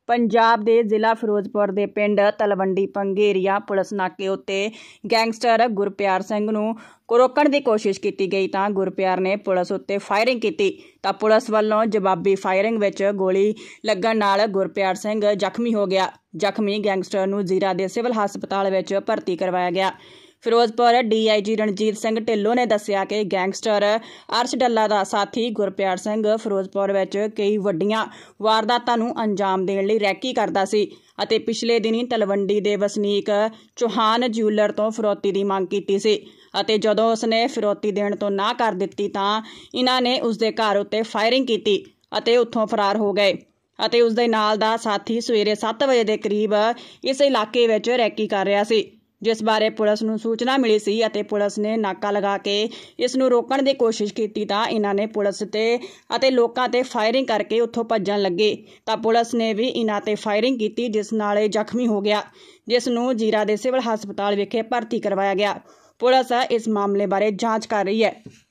पंजाब के जिला फिरोजपुर के पिंड तलवंडी पंघेरिया पुलिस नाके उत्ते गैंगस्टर गुरप्यार सिंह नूं रोकण की कोशिश की गई तां गुरप्यार ने पुलिस उत्ते फायरिंग की तां पुलिस वालों जवाबी फायरिंग विच गोली लगण नाल गुरप्यार सिंह जख्मी हो गया। जख्मी गैंगस्टर नूं जीरा के सिविल हस्पताल विच भर्ती करवाया गया। फिरोजपुर DIG रणजीत सिंह ढिल्लों ने दस्सिया कि गैंगस्टर अर्श डल्ला दा साथी गुरप्यार सिंह फिरोजपुर विच कई वड्डियां वारदातां नूं अंजाम देण लई रैकी करदा सी अते पिछले दिनी तलवंडी दे वसनीक चौहान ज्यूलर तो फिरौती की मंग की सी अते जदों उसने फिरौती देण तो ना कर दित्ती तां इन्हां ने उसदे घर उत्ते फायरिंग की अते उत्थों फरार हो गए अते उसदे नाल दा साथी सवेरे 7 बजे के करीब इस इलाके विच रैकी कर रहा सी, जिस बारे पुलिस नूं सूचना मिली सी अते पुलिस ने नाका लगा के इस नूं रोकण की कोशिश की तां इन्हां ने पुलिस ते अते लोकां ते फायरिंग करके उत्थों भज्जण लगे तां पुलिस ने भी इन्हां ते फायरिंग की, जिस नाल इह जख्मी हो गया, जिस नूं जीरा दे सिविल हस्पताल विखे भर्ती करवाया गया। पुलिस इस मामले बारे जांच कर रही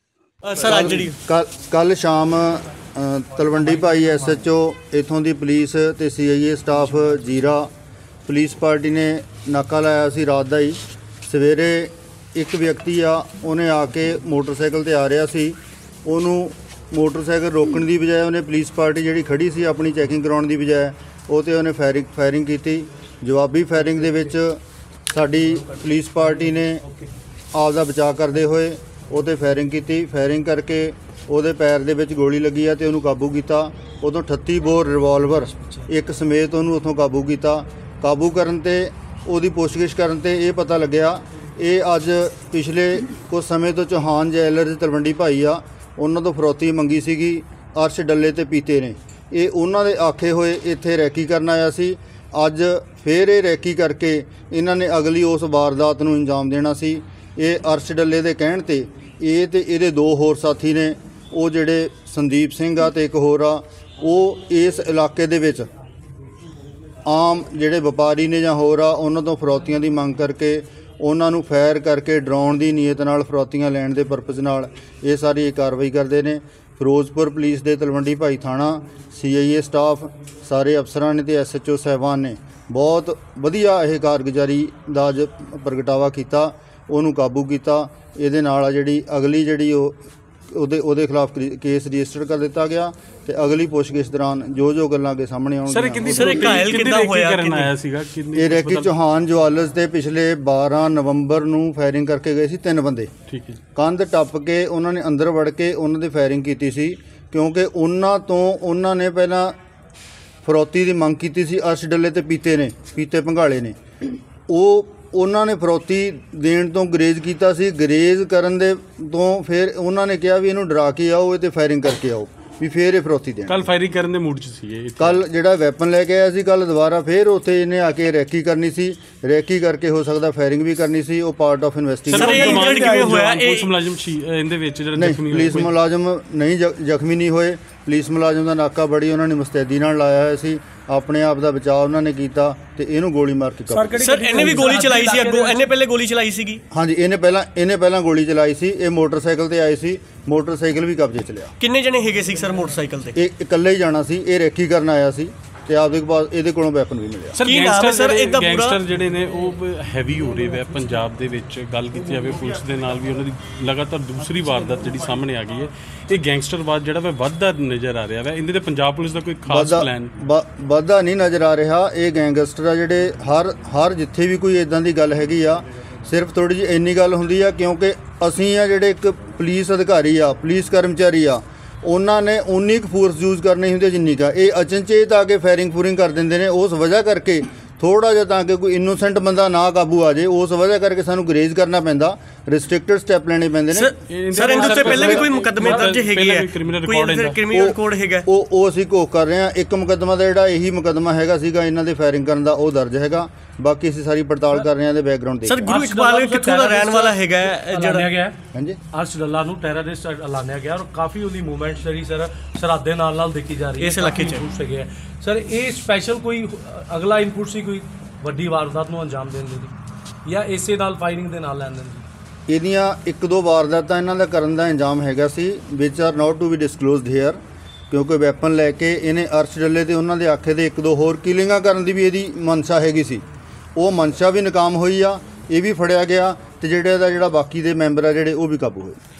है। कल शाम तलवंडी भाई SHO इत्थों की पुलिस ते CIA staff Zira police party ने नाका लाया सी रात का ही। सवेरे एक व्यक्ति उन्हें आके मोटरसाइकिल ते आ रहा सी, उन्होंने मोटरसाइकिल रोकने की बजाय उन्हें पुलिस पार्टी जी खड़ी सी अपनी चैकिंग कराने की बजाय वो उन्हें फायरिंग की। जवाबी फायरिंग दे विच साडी पुलिस पार्टी ने आपदा बचाव करते हुए वो फायरिंग की। फायरिंग करके वो पैर दे विच गोली लगी है तो उन्होंने काबू किया। उदों 38 बोर रिवॉल्वर एक समेत उन्होंने उतों काबू किया। काबू करन ते उहदी पुछगिछ करन ते ये पता लग्या ये अज पिछले कुछ समय तो चौहान ज्वैलर्स तलवंडी भाई उन्होंने तो फिरौती मंगी सीगी अर्श डल्ले ते पीते ने। ये उन्होंने दे आखे हुए इत्थे रैकी करन आया सी। अज फिर ये रैकी करके इन्हां ने अगली उस वारदात नूं अंजाम देना सी। ये अर्श डल्ले दे कहण ते ये ते इहदे 2 होर साथी ने, वो जिहड़े संदीप सिंह ते एक होर वो इस इलाके दे विच आम जिहड़े व्यापारी ने जां होर उन्हां तों फिरौतियां दी मंग करके उन्हां नूं फायर करके डराउण दी नीयत नाल फिरौतियां लैण दे परपज़ नाल ये सारी कार्रवाई करदे ने। फिरोजपुर पुलिस दे तलवंडी भाई थाणा CIA स्टाफ सारे अफसरां ने ते SHO साहिबान ने बहुत वधिया यह कारगुजारी दा अज प्रगटावा कीता, उहनूं काबू किया। इहदे नाल जिहड़ी अगली जिहड़ी ਉਹਦੇ खिलाफ केस रजिस्टर कर दिता गया ते अगली पुछगिछ दौरान जो गल्लां अगे सामने आउणगीਆਂ। ये रैकी चौहान ज्वैलर्स दे पिछले 12 नवंबर नूं फायरिंग करके गए सी 3 बंदे। कंध टप के उन्होंने अंदर वड़ के उन्होंने फायरिंग की सी क्योंकि उन्होंने पहला फिरौती की मंग की सी। अर्श डल्ले ते पीते भंगाले ने उन्होंने फिरौती देण तो गुरेज किया सी। गुरेज करन दे तो फिर उन्होंने कहा भी इनू डरा के आओ ते फायरिंग करके आओ भी फिर ये फिरौती देण। कल फायरिंग करन दे मूड च सी। कल जिहड़ा वैपन लैके आया सी कल दोबारा फिर उत्थे इन्हें आके रैकी करनी सी। रैकी करके हो सकता फायरिंग भी करनी सी। वो पार्ट ऑफ इन्वेस्टिगेशन। पुलिस मुलाजम नहीं जख्मी नहीं होए। पुलिस मुलाजम का नाका बड़ी उन्होंने मुस्तैदी नाल लाया होया सी। अपने आप का बचाव उन्होंने किया तो इनू गोली मार के भी गोली चलाई सी। अगों इन्हें पहले गोली चलाई सी। हाँ जी, इन्हें पहला गोली चलाई सी। ये मोटरसाइकिल ते आए सी, मोटरसाइकिल भी कब्जे च लिया। किन्ने जने हैगे सी सर मोटरसाइकिल ते? ये इकल्ले ही जाना सी। ये रैकी करन आया सी ते आपदे पास इहदे कोलों वैपन भी मिलिया। गैंगस्टर जिहड़े ने वो हैवी हो रहे हैं पंजाब दे विच। गल कीती जावे पुलिस दे नाल भी उन्हां दी लगातार दूसरी वारदात जिहड़ी सामने आ गई है। ये गैंगस्टरवाद जिहड़ा वधदा नज़र आ रहा है। इहदे ते पंजाब पुलिस दा कोई खास प्लान वधदा नहीं नज़र आ रहा। ये गैंगस्टर आ जिहड़े हर जिथे भी कोई इदां दी गल हैगी आ सिर्फ थोड़ी जी इन्नी गल हुंदी आ क्योंकि असीं आ जिहड़े एक पुलिस अधिकारी आ पुलिस कर्मचारी आ उन्होंने उन्नी क फोर्स यूज़ करनी होंगी जिन्नी का। ये अचनचेत आके फायरिंग फूरिंग कर देंगे ने उस वजह करके थोड़ा जिहा ताकि कोई इनोसेंट बंदा ना काबू आ जाए उस वजह करके सानू गुरेज करना पैंदा, रिस्ट्रिक्टेड स्टैप लेने पैंदे ने। सर इनदे पहले भी कोई मुकदमे दर्ज हैगे है, क्रिमिनल रिकॉर्ड हैगा ਉਹ ਅਸੀਂ ਘੋਖ ਕਰ ਰਹੇ ਹਾਂ। ਇੱਕ ਮੁਕੱਦਮਾ ਦਾ ਜਿਹੜਾ ਇਹੀ ਮੁਕੱਦਮਾ ਹੈਗਾ ਸੀਗਾ ਇਹਨਾਂ ਦੇ ਫਾਇਰਿੰਗ ਕਰਨ ਦਾ ਉਹ ਦਰਜ ਹੈਗਾ। ਬਾਕੀ ਅਸੀਂ ਸਾਰੀ ਪੜਤਾਲ ਕਰ ਰਹੇ ਹਾਂ ਦੇ ਬੈਕਗ੍ਰਾਉਂਡ ਦੇ। ਸਰ ਗੁਰੂ ਇਕਬਾਲ ਕਿੱਥੋਂ ਦਾ ਰਹਿਣ ਵਾਲਾ ਹੈਗਾ ਜਿਹੜਾ ਗਿਆ? ਹਾਂਜੀ, अर्श डल्ला ਨੂੰ ਟੈਰਰਿਸਟ ਐਲਾਨਿਆ ਗਿਆ ਔਰ ਕਾਫੀ ਉਹਦੀ ਮੂਵਮੈਂਟ ਜਿਹੜੀ ਸਰ ਸਰਹੱਦ ਦੇ ਨਾਲ ਦੇਖੀ ਜਾ ਰਹੀ ਹੈ ਇਸ ਇਲਾਕੇ 'ਚ ਹੈਗੇ ਸਰ। ਇਹ ਸਪੈਸ਼ਲ ਕੋਈ ਅਗਲਾ ਇਨਪੁਟ ਸੀ ਕੋਈ ਵੱਡੀ ਵਾਰਦਾਤ ਨੂੰ ਅੰਜਾਮ ਦੇਣ ਦੇ ਲਈ ਜਾਂ ਇਸੇ ਨਾਲ ਫਾਇਰਿੰਗ ਦੇ ਨਾਲ ਲੈਣ ਦੇਣ ਦੀ? ਇਹਦੀਆਂ 1-2 ਵਾਰਦਾਤਾਂ ਇਹਨਾਂ ਦਾ ਕਰਨ ਦਾ ਇੰਜਾਮ ਹੈਗਾ ਸੀ which are not to be disclosed here. ਕਿਉਂਕਿ ਵੈਪਨ ਲੈ ਕੇ ਇਹਨੇ ਅਰਸ਼ ਡੱਲੇ ਤੇ ਉਹਨਾਂ ਦੇ ਆਖੇ ਦੇ 1-2 ਹੋਰ ਕਿਲਿੰਗਾਂ ਕਰਨ ਦੀ ਵੀ ਇਹਦੀ ਮਨਸ਼ਾ ਹੈਗੀ ਸੀ। ਉਹ ਮਨਸ਼ਾ ਵੀ ਨਾਕਾਮ ਹੋਈ ਆ, ਇਹ ਵੀ ਫੜਿਆ ਗਿਆ ਤੇ ਜਿਹੜਾ ਇਹਦਾ ਬਾਕੀ ਦੇ ਮੈਂਬਰ ਆ ਜਿਹੜੇ ਉਹ ਵੀ ਕਾਬੂ ਹੋਏ।